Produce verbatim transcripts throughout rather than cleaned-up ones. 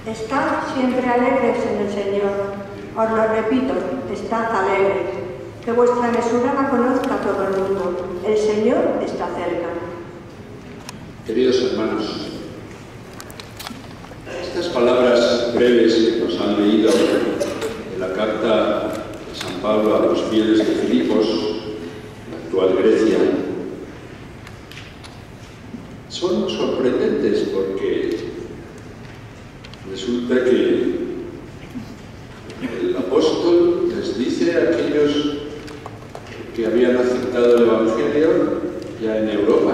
Estad siempre alegres en el Señor. Os lo repito, estad alegres. Que vuestra mesura la conozca todo el mundo. El Señor está cerca. Queridos hermanos, estas palabras breves que nos han leído en la carta de San Pablo a los fieles de Filipos, la actual Grecia, son sorprendentes porque resulta que el apóstol les dice a aquellos que habían aceptado el Evangelio ya en Europa,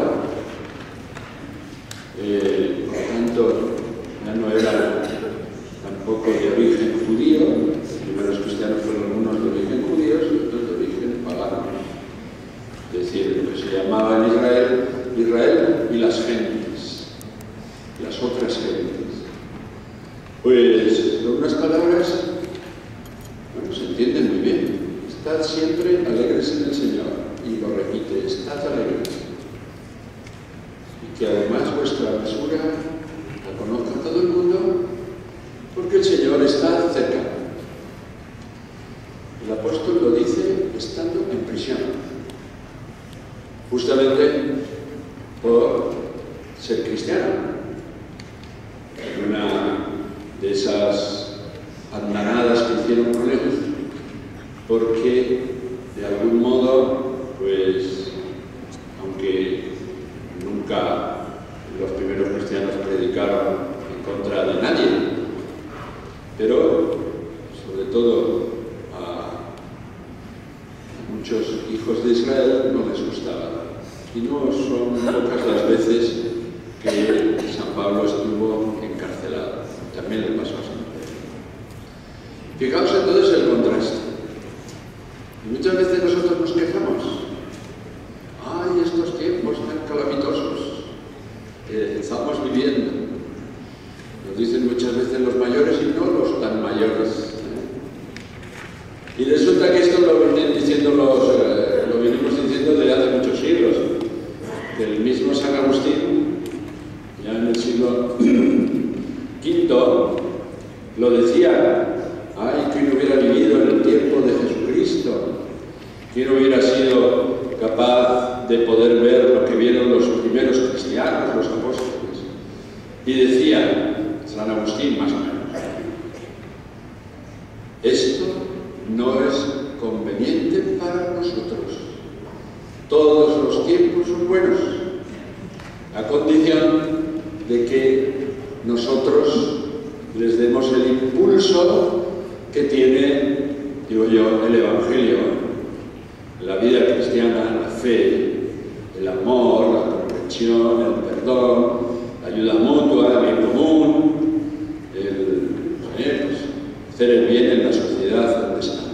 eh, por tanto ya no eran tampoco de origen judío, los primeros cristianos fueron unos de origen judío y otros de origen pagano, es decir, lo que se llamaba en Israel, Israel y las gentes, las otras gentes. Pues con unas palabras, bueno, se entienden muy bien. Estad siempre alegres en el Señor, y lo repite, estad alegres. Y que además vuestra mesura la conozca todo el mundo, porque el Señor está cerca. El apóstol lo dice estando en prisión, justamente por ser cristiano. En una de esas andanadas que hicieron con él, porque de algún modo, pues, aunque nunca los primeros cristianos predicaron en contra de nadie, pero sobre todo a muchos hijos de Israel no les gustaba. Y no son pocas las veces que San Pablo estuvo encarcelado. También le pasó a San Pedro. Fijaos entonces el contraste. Y muchas veces nosotros nos quejamos. ¡Ay, estos tiempos tan calamitosos que estamos viviendo! Nos dicen muchas veces los mayores y no los tan mayores. ¿eh? Y resulta que esto lo vienen diciendo los, eh, lo venimos diciendo desde hace muchos siglos. Que el mismo San Agustín, ya en el siglo quinto, lo decía. ¡Ay, quién hubiera vivido en el tiempo de Jesucristo! ¿Quién hubiera sido capaz de poder ver lo que vieron los primeros cristianos, los apóstoles? Y decía San Agustín, más o menos, esto no es conveniente para nosotros. Todos los tiempos son buenos, a condición de que nosotros les demos el impulso que tiene, digo yo, el Evangelio, la vida cristiana, la fe, el amor, la comprensión, el perdón, la ayuda mutua, el bien común, el, eh, pues, hacer el bien en la sociedad donde estamos.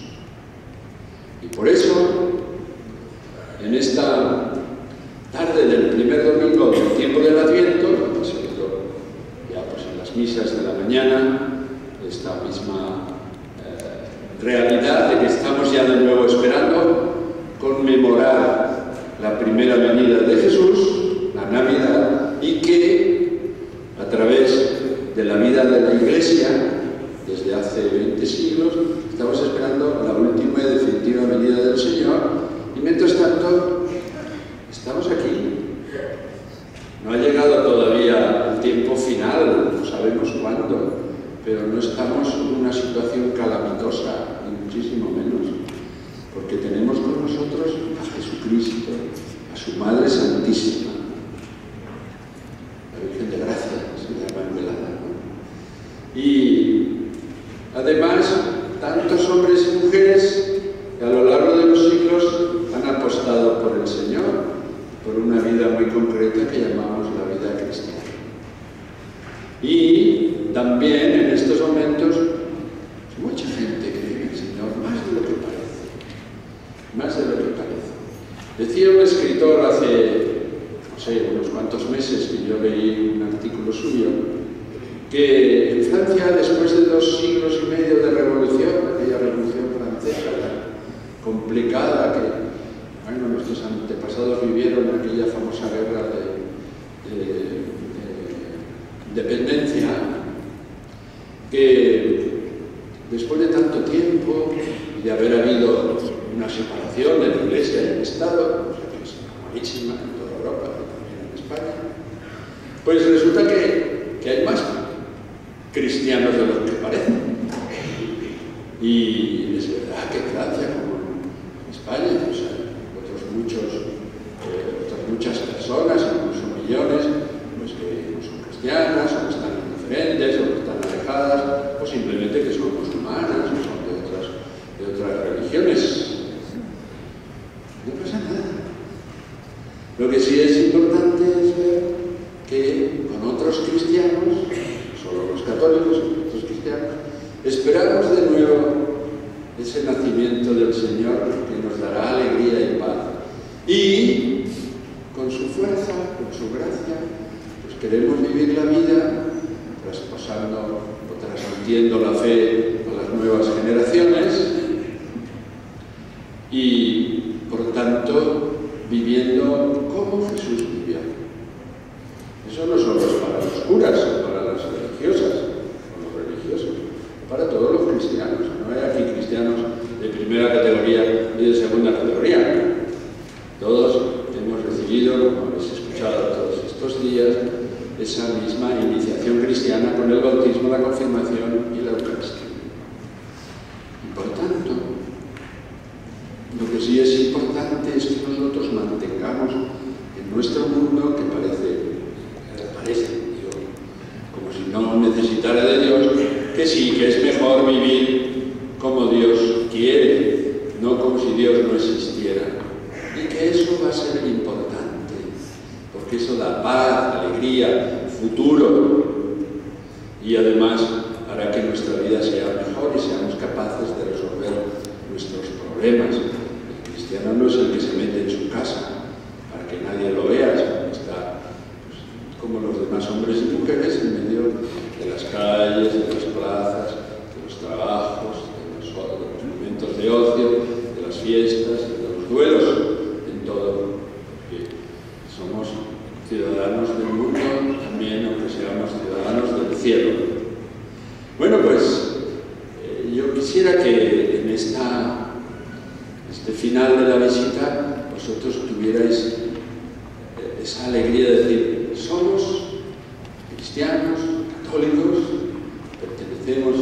Y por eso, en esta tarde del primer domingo del tiempo del Adviento, ya pues en las misas de la mañana, esta misma eh, realidad de que estamos ya de nuevo esperando conmemorar la primera venida de Jesús, la Navidad, y que a través de la vida de la Iglesia, desde hace veinte siglos, estamos esperando la última y definitiva venida del Señor, y mientras tanto estamos aquí. No ha llegado todavía el tiempo final, no sabemos cuándo, pero no estamos en una situación calamitosa, ni muchísimo menos, porque tenemos con nosotros a Jesucristo, a su Madre Santísima, la Virgen de Gracia, se llama en velada, ¿no? Y además, tantos hombres y mujeres que a lo largo de los siglos han apostado por el Señor, por una vida muy concreta que llamamos la vida cristiana. Y también en estos momentos mucha gente cree en el Señor, más de lo que parece, más de lo que parece. Decía un escritor hace, no sé, unos cuantos meses que yo leí un artículo suyo, que en Francia, después de dos siglos y medio de revolución, aquella revolución francesa complicada que bueno, nuestros antepasados vivieron aquella famosa guerra de, de, de independencia, que después de tanto tiempo y de haber habido una separación de la Iglesia y el Estado, o sea, que es malísima en toda Europa y también en España, pues resulta que, que hay más cristianos de los que parecen. Y es verdad que en Francia, como en España, pues hay otros muchos, eh, otras muchas personas, incluso millones, pues que no son cristianas, o que están indiferentes, o que están alejadas, o simplemente que son musulmanas, o son de otras, de otras religiones. No pasa nada. Lo que sí es importante es ver que con otros cristianos, solo los católicos, otros cristianos, esperamos de nuevo ese nacimiento del Señor que nos dará alegría y paz. Y con su fuerza, con su gracia, pues queremos vivir la vida traspasando o transmitiendo la fe a las nuevas generaciones y, por tanto, viviendo como Jesús vivió. Eso no solo es para los curas o para las religiosas o los religiosos, para todos los cristianos. No hay aquí cristianos de primera categoría y de segunda categoría. Todos hemos recibido, como habéis escuchado todos estos días, esa misma iniciación cristiana con el bautismo, la confirmación y la Eucaristía. Y por tanto, lo que sí es importante es que nosotros mantengamos en nuestro mundo, que parece, parece, digo, como si no necesitara de Dios, que sí, que es mejor vivir como Dios quiere, no como si Dios no existiera. Y que eso va a ser importante, porque eso da paz, alegría, futuro, y además hará que nuestra vida sea mejor y seamos capaces de resolver nuestros problemas. El cristiano no es el que se mete en su casa para que nadie lo vea, sino que está, pues, como los demás hombres y mujeres, en medio de las calles, de las plazas, de los trabajos, de los, de los momentos de ocio, de las fiestas, de los duelos, en todo, porque somos ciudadanos del mundo también, aunque seamos ciudadanos del cielo. Bueno, pues eh, yo quisiera que en esta, este final de la visita vosotros tuvierais eh, esa alegría de decir, somos cristianos, católicos, pertenecemos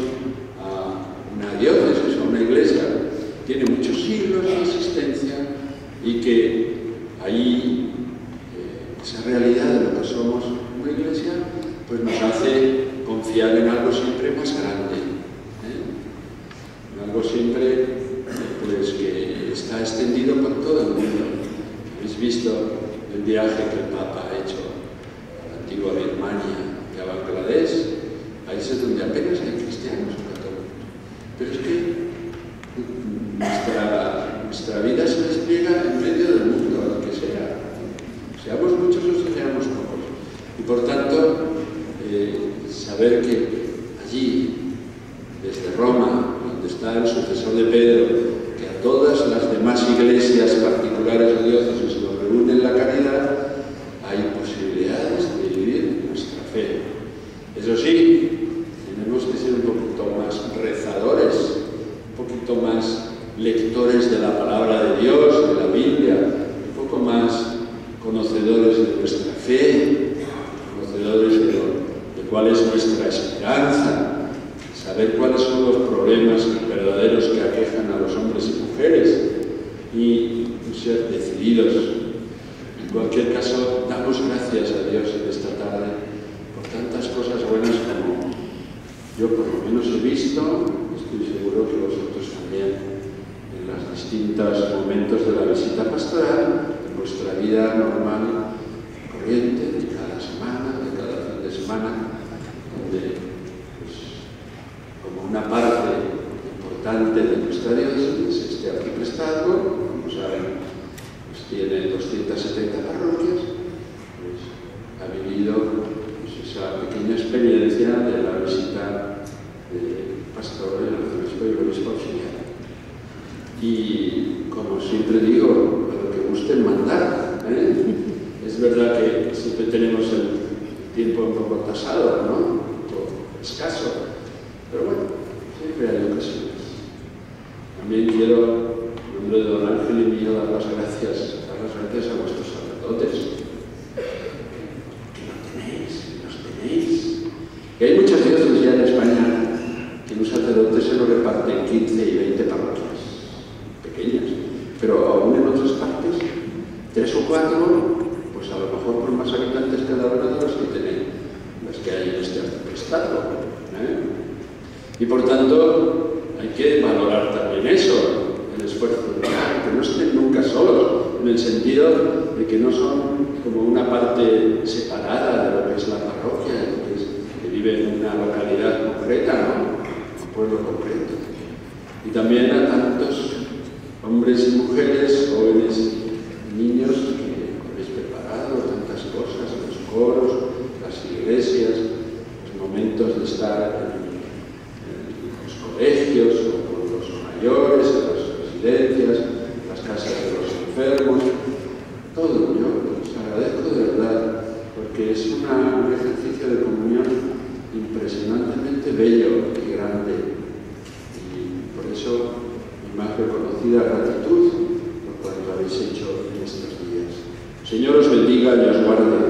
a una diócesis, a una iglesia que tiene muchos siglos de existencia y que ahí eh, esa realidad de lo que somos una iglesia pues nos hace confiar en algo siempre más grande, ¿eh? En algo siempre pues que está extendido por todo el mundo. Habéis visto el viaje que el Papa ha hecho a la antigua Birmania y a Bangladesh, países donde apenas hay cristianos católicos. Pero es que nuestra, nuestra vida se despliega en medio del mundo, al que sea. Seamos muchos o seamos pocos. Y por tanto, eh, saber que allí, desde Roma, donde está el sucesor de Pedro, que a todas las demás iglesias particulares o diócesis nos reúnen la caridad, hay posibilidades de vivir nuestra fe. Eso sí, tenemos que ser un poquito más rezadores, un poquito más lectores de la palabra de Dios, de la Biblia, un poco más conocedores de nuestra fe, conocedores de, lo, de cuál es nuestra esperanza, saber cuáles son los problemas verdaderos que aquejan a los hombres y mujeres y ser decididos. En cualquier caso, damos gracias a Dios en esta tarde por tantas cosas buenas como yo por lo menos he visto, estoy seguro que vosotros también, en los distintos momentos de la visita pastoral, en vuestra vida normal, corriente, de cada semana, de cada fin de semana, donde, pues, como una parte importante de nuestra diócesis, este arciprestazgo, como saben, pues tiene doscientas setenta parroquias, pues ha vivido pues, esa pequeña experiencia de la visita del pastor, el arzobispo y el obispo auxiliar. Y como siempre digo, a lo que gusten mandar, ¿eh? Es verdad que siempre tenemos el tiempo un poco tasado, ¿no? Un poco escaso, Pero bueno, siempre hay ocasiones. También quiero, en nombre de don Ángel y mío, dar las gracias, dar las gracias a vuestros sacerdotes. Que los tenéis, que los tenéis. Y hay muchas diócesis ya en España que un sacerdote se lo reparte en quince y veinte parroquias pequeñas, pero aún en otras partes, tres o cuatro, pues a lo mejor por más habitantes cada una de las que tienen, las que hay en este arciprestado, ¿eh? Y por tanto, hay que valorar también eso, el esfuerzo de que no estén nunca solos, en el sentido de que no son como una parte separada de lo que es la parroquia, que, es, que vive en una localidad concreta, ¿no? Un pueblo concreto. Y también a tantos hombres y mujeres, jóvenes y niños que habéis preparado tantas cosas, los coros, las iglesias, los momentos de estar en colegios, o con los mayores, en las residencias, las casas de los enfermos, todo. Yo os agradezco de verdad, porque es una, un ejercicio de comunión impresionantemente bello y grande, y por eso mi más reconocida gratitud por cuanto habéis hecho en estos días. Señor os bendiga y os guarde.